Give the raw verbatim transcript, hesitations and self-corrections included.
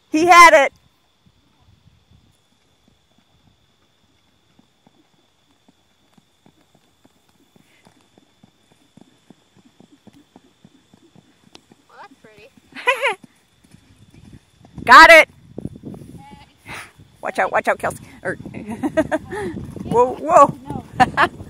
He had it. Well, that's pretty. Got it. Watch out, watch out, Kelsie. Or, whoa, whoa.